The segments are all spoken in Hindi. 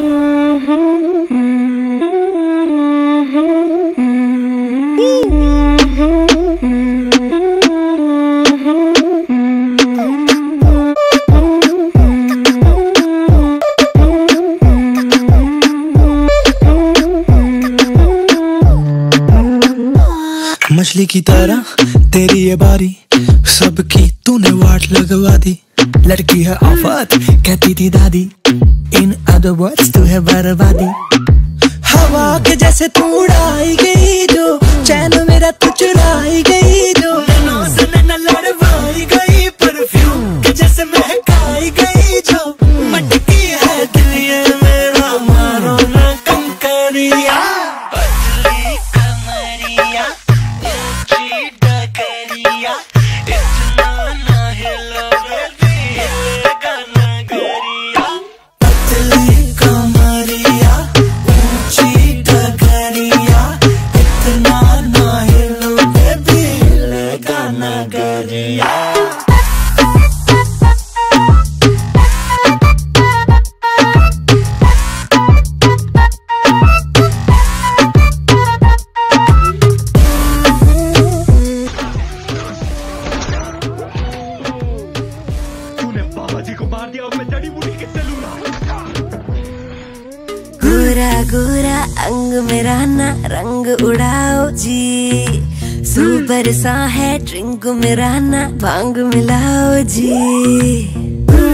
मछली की तरह तेरी ये बारी, सबकी तूने वाट लगवा दी। लड़की है आफत कहती थी दादी, इन अदर वर्ड्स तू है बर्बादी। हवा के जैसे तू उड़ाई गई जो, चैन मेरा तू चुराई गई जो, नैनों से नैना लड़वाई गई, परफ्यूम के जैसे महकाई गई जो। मटकी है दिल ये मेरा, मारो ना कंकरिया। पतली कमरिया ऊंची डगरिया, इतना ना हिलो बेबी हिलेगा नगरिया। पतली कमरिया ऊंची डगरिया, इतना ना हिलो बेबी हिलेगा नगरिया। गोरा गोरा अंग मेरा ना रंग उड़ाओ जी, सुपर सा है ड्रिंक मेरा ना भांग मिलाओ जी।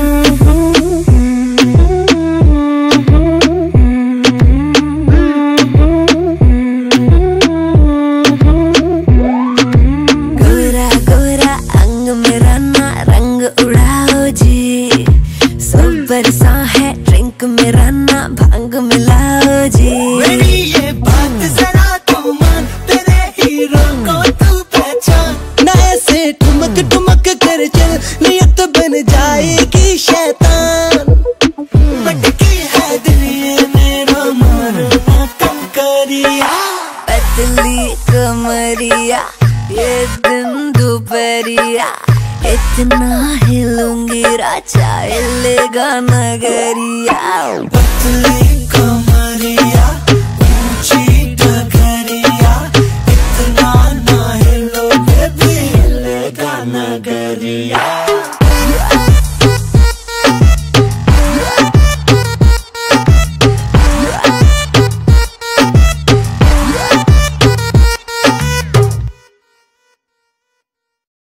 गोरा गोरा अंग मेरा ना रंग उड़ाओ जी, सुपर सा है ड्रिंक मेरा ना भांग मिलाओ जी। मेरी ये बात जरा तू मान, तेरे हीरो को तू पहचान। ना ऐसे ठुमक ठुमक कर चल, नियत बन जाएगी शैतान। मटकी है दिल ये मेरा, मारो ना कंकरिया। पतली कमरिया ये दिन दोपहरिया, इतना हिलूंगी राजा हिलेगा नगरिया। पतली कमरिया ऊंची डगरिया, इतना ना हिलो बेबी हिलेगा नगरिया।